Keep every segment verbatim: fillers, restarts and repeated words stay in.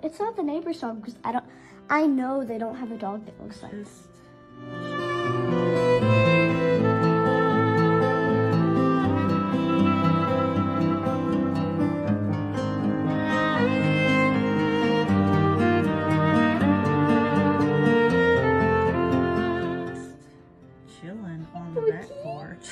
It's not the neighbor's dog because I don't. I know they don't have a dog that looks like this. Chilling on the back porch.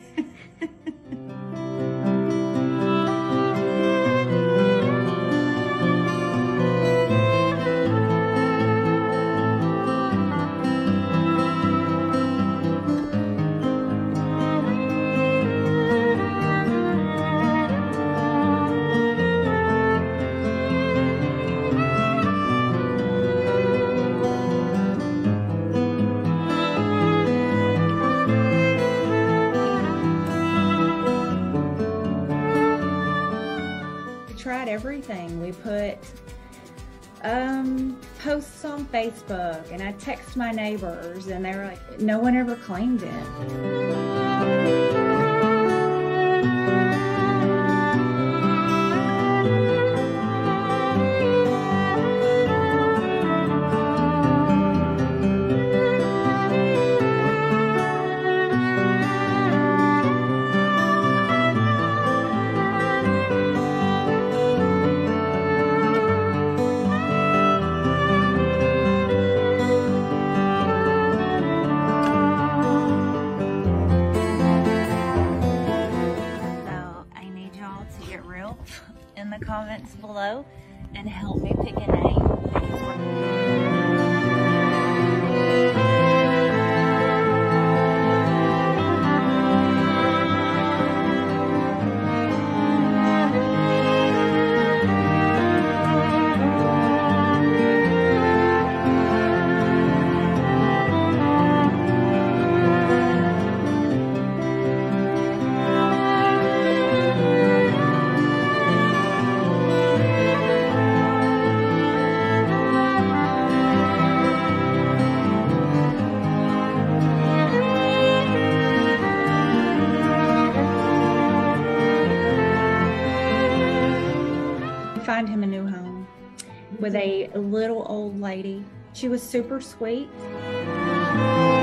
Tried everything. We put um, posts on Facebook, and I text my neighbors, and they were like, no one ever claimed it. In the comments below and help me pick a name. Find him a new home with a little old lady. She was super sweet.